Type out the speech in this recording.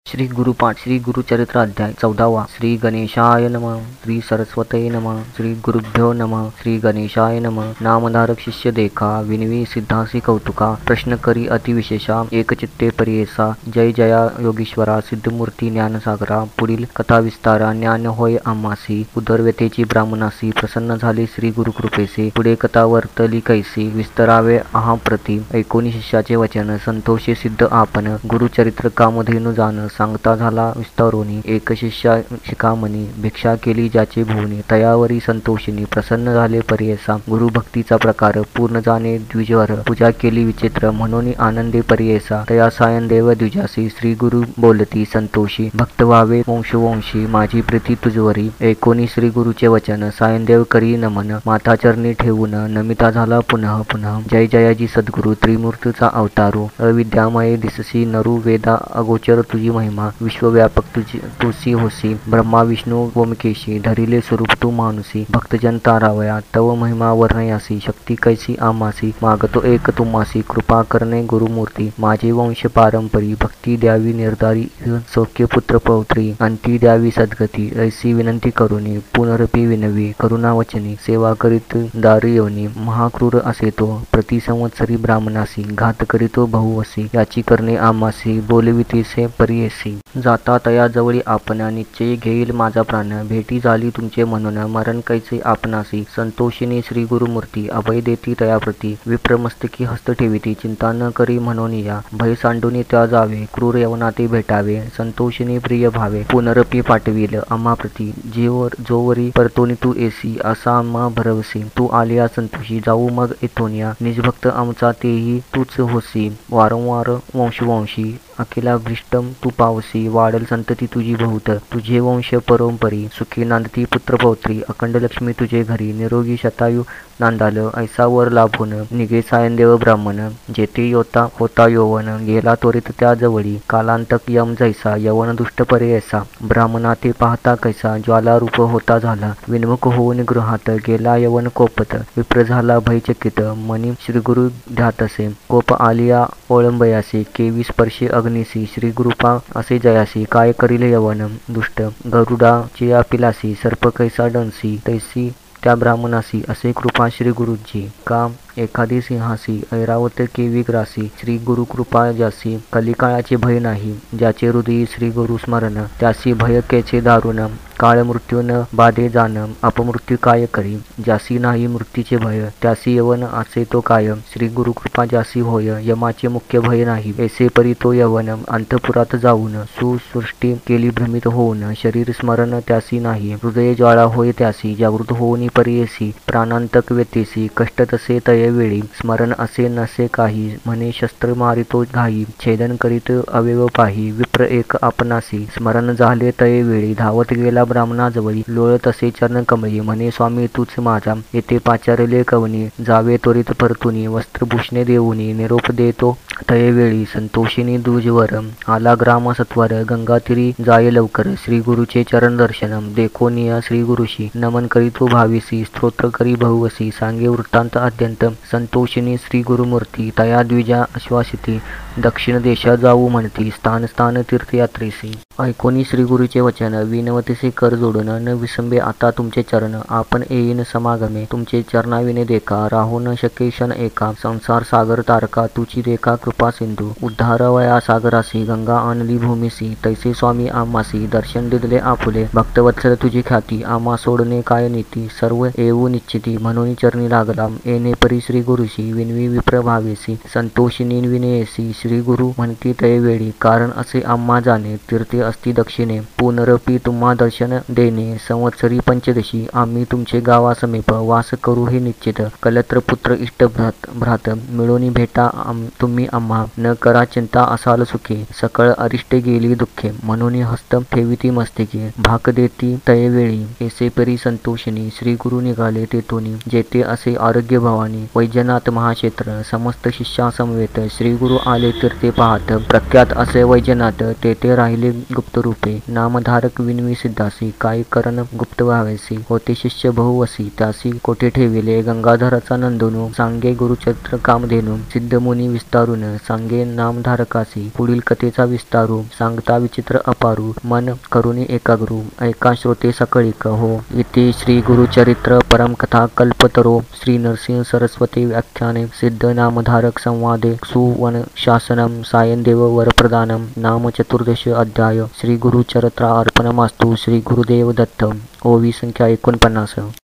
श्री गुरुपाठ श्री गुरुचरित्र अध्याय 14वा श्री गणेशाय नमः श्री सरस्वते नमः श्री गुरुभ्यो नमः श्री गणेशाय नमः। नामधारक शिष्य देखा विनवी सिद्धासी कौतुका प्रश्न करी अतिविशेषा एकचित्ते परियेसा जय जया योगीश्वरा सिद्धमूर्ती ज्ञानसागरा। पुढील कथा विस्तारा ज्ञान होय आम्हासी उदरव्यतेची ब्राह्मणासी प्रसन्न झाले श्री गुरुकृपेसे। पुढे कथा वर्तली कैसी विस्तरावे अहाप्रती ऐकोनी शिष्याचे वचन संतोषे सिद्ध आपण गुरुचरित्र कामधेनु जाण सांगता झाला विस्तारोनी। एक शिष्या शिखामणी भिक्षा केली ज्याचे भुवनी तयावरी संतोषिनी प्रसन्न झाले परियेसा। गुरुभक्तीचा प्रकार पूर्ण जाणे द्विजवर पूजा केली विचित्र म्हणून आनंदे परियेसा। तया सायन देव द्विजासी श्री गुरु बोलती संतोषी भक्त व्हावे वंशवंशी माझी प्रीती तुझवरी। ऐकोनी श्री गुरुचे वचन सायनदेव करी नमन माता चरणी ठेवून नमिता झाला पुनः पुनः। जय जयाजी सद्गुरु त्रिमूर्तीचा अवतारू अविद्यामये दिससी नरु वेदा अगोचर तुझी महिमा विश्वव्यापक तुसी होसी ब्रह्मा विष्णु ओमकेशी धरिले स्वरूप तू मानुसी। भक्तजन तारावया तव महिमा वर्णयासी शक्ती कैसी आमासी मागतो एक तुमासी कृपा करणे गुरुमूर्ती। माझे वंश पारंपरी भक्ती द्यावी निर्धारी सौख्य पुत्र पौत्री अंती द्यावी सद्गती। ऐसी विनंती करुनी पुनरपी विनवी करुणावचनी सेवा करीत दारी योनी। महाक्रूर असे तो प्रति संवत्सरी ब्राह्मणासी घात करीतो बहुवसी याची करणे आमासी बोलवितीसे परियेसी। जाता तया जवळी आपण निश्चय घेईल माझा प्राण भेटी झाली तुमचे म्हणून मरण कैसे आपणासी। संतोषिनी श्री गुरुमूर्ती अभय देती तयाप्रती विप्रमस्तकी हस्त ठेविती चिंता न करी म्हणून या भय सांडून त्या जावे क्रूर यवनाते भेटावे। संतोषिनी प्रिय भावे पुनरपी पाठविल आम्हाप्रती जोवरी परतोनी तू एसी असा आम्हा भरवसी। तू आलिया संतोषी जाऊ मग इथोनिया निजभक्त आमचा तेही तूच होसी। वारंवार वंशवंशी अखिला भ्रिष्टम तू पावसी वाढल संतती तुझी बहुत तुझे वंश परोपरी सुखी नांदती पुत्रपौत्री अखंड लक्ष्मी तुझे घरी निरोगी शतायू नांदाल ऐसा वर लाभून निघे सायनदेव ब्राह्मण। जेथे होता यौवन गेला त्वरित त्या जवळी कालांतक यम जैसा यवन दुष्ट पर्ययसा। ब्राह्मणा ते पाहता कैसा ज्वाला रूप होता झाला विन्मुख होऊन गृहात गेला यवन कोपत विप्र झाला भयचकित मनी श्रीगुरु ध्यातसे कोप आलिया ओळंबयासी केवी स्पर्शी अग्निसी श्री गुरुपा असे जयासी काय करील यवन दुष्ट गरुडा चिया पिलासी सर्प कैसा डंसी तैसी त्या ब्राह्मणासी असे कृपा श्री गुरुजी का एखादी सिंहासी ऐरावत केवी ग्रासी। श्री गुरु कृपा ज्यासी कलिकाळाचे भय नाही ज्याचे हृदयी श्री गुरु स्मरण त्यासी भय केचे दारुण काळ मृत्यू न बाधे जाण अपमृत्यू काय करी। ज्यासी नाही मृत्यूचे भय त्यासी यवन असे तो काय श्री गुरु कृपा ज्यासी होय यमाचे मुख्य भय नाही। ऐसे परी तो यवन अंतपुरात जाऊन सुसृष्टी केली भ्रमित होऊन शरीर स्मरण त्यासी नाही। हृदय ज्वाळा होय त्यासी जागृत होऊन परियेसी प्राणांतक व्यतेसी कष्ट तसे तय वेळी स्मरण असे नसे काही म्हणे शस्त्र मारितो घाई छेदन करीत अवयव पाही विप्र एक आपणासी स्मरण झाले तये वेळी धावत गेला ब्राह्मणाजवळी लोळत असे चरण कमळी म्हणे स्वामी तूच माझा येथे पाचारले कवनी जावे त्वरित परतुनी वस्त्रभूषणे देऊनी निरोप देतो तये वेळी। संतोषिनी दूजवर आला ग्राम सत्वर गंगातीरी जाय लवकर श्री गुरुचे चरण दर्शनम देखोनिया श्री गुरुशी नमन करीतो भाविसी स्तोत्र करी बहुवसी सांगे वृत्तांत अत्यंत। संतोषिनी श्री गुरुमूर्ती तया द्विजा आश्वासिती दक्षिण देशा जाऊ म्हणती स्थान स्थान तीर्थयात्रेसी। ऐकोनी श्री गुरुचे वचन विनवतीसे कर जोडून न विसंबे आता तुमचे चरण आपण येईन समागमे तुमचे चरणाविने देखा राहू न शके क्षण एका। संसार सागर तारका तुची रेखा कृपा सिंधू उद्धारवया सागरासी गंगा आणली भूमीसी तैसे स्वामी आम्हासी दर्शन दिले आपुले भक्तवत्सल तुझी ख्याती आम्हा सोडणे काय नीती सर्व येऊ निश्चिती म्हणून चरणी लागला येणे परी श्री गुरुशी विनवी विप्र भावेसी। संतोषिनी विनयेसी श्री गुरु म्हणती तये वेळी कारण असे आम्हा जाणे तीर्थे असती दक्षिणे पुनरपी तुम्हा दर्शन देणे संवत्सरी पंचदशी आम्ही तुमचे गावा समीप वास करू हे निश्चित। कलत्र पुत्र इष्ट भ्रात मिळून भेटा तुम्ही आम्हा न करा चिंता असाल सुखे सकळ अरिष्टे गेली दुःखे म्हणून हस्त ठेविती मस्तकी भाक देती तये वेळी। ऐसे परी संतोषिनी श्री गुरु निघाले तेथून जेथे असे आरोग्य भवानी वैजनाथ महाक्षेत्र समस्त शिष्या समवेत श्री गुरु आले तीर्थे पाहत प्रख्यात असे वैजनाथ तेथे राहिले गुप्त रूपे नामधारक विनवी सिद्धासी काय करण गुप्त व्हावेसी होते शिष्य बहुवसी त्यासी कोठे ठेविले गंगाधराचा नंदनू सांगे गुरुचरित्र कामधेनू सिद्धमुनी विस्तारून ऐकून सांगे नामधारकासी पुढील कथेचा विस्तारू सांगता विचित्र अपारू मन करुणी एकाग्रू ऐका श्रोते सकळिक हो. इति श्री गुरुचरित्र परम कथा कल्पतरो श्री नरसिंह सरस्वती व्याख्याने सिद्ध नामधारक संवादे सुवन शासनम सायनदेव वरप्रदानम नाम चतुर्दश अध्याय श्री गुरुचरित्र अर्पणमास्तु श्री गुरुदेव दत्त. ओवी संख्या 49.